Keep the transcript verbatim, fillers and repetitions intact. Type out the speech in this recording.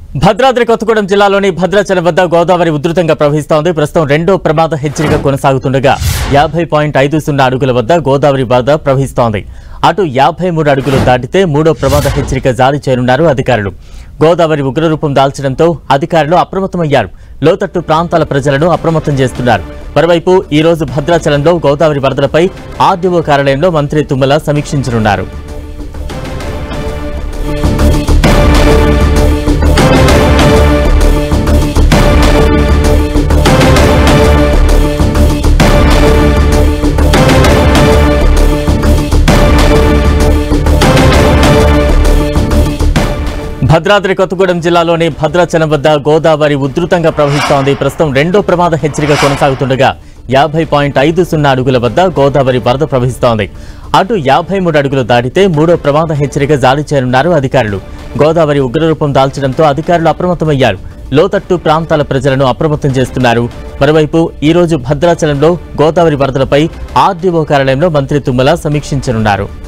భద్రాద్రి కొత్తగూడెం జిల్లాలోని భద్రాచలం వద్ద గోదావరి ఉధృతంగా ప్రవహిస్తోంది. ప్రస్తుతం రెండో ప్రమాద హెచ్చరిక కొనసాగుతుండగా యాభై పాయింట్ ఐదు సున్నా అడుగుల వద్ద గోదావరి వరద ప్రవహిస్తోంది. అటు యాభై మూడు అడుగులు దాటితే మూడో ప్రమాద హెచ్చరిక జారీ చేయనున్నారు అధికారులు. గోదావరి ఉగ్రరూపం దాల్చడంతో అధికారులు అప్రమత్తమయ్యారు. లోతట్టు ప్రాంతాల ప్రజలను అప్రమత్తం చేస్తున్నారు. మరోవైపు ఈ రోజు భద్రాచలంలో గోదావరి వరదలపై ఆర్డీఓ కార్యాలయంలో మంత్రి తుమ్మల సమీక్షించనున్నారు. భద్రాద్రి కొత్తగూడెం జిల్లాలోని భద్రాచలం వద్ద గోదావరి ఉధృతంగా ప్రవహిస్తోంది. ప్రస్తుతం రెండో ప్రమాద హెచ్చరిక కొనసాగుతుండగా యాభై పాయింట్ ఐదు సున్నా అడుగుల వద్ద గోదావరి వరద ప్రవహిస్తోంది. అటు యాభై మూడు అడుగులు దాటితే మూడో ప్రమాద హెచ్చరిక జారీ చేయనున్నారు అధికారులు. గోదావరి ఉగ్రరూపం దాల్చడంతో అధికారులు అప్రమత్తమయ్యారు. లోతట్టు ప్రాంతాల ప్రజలను అప్రమత్తం చేస్తున్నారు. మరోవైపు ఈ రోజు భద్రాచలంలో గోదావరి వరదలపై ఆర్డీఓ కార్యాలయంలో మంత్రి తుమ్మల సమీక్షించనున్నారు.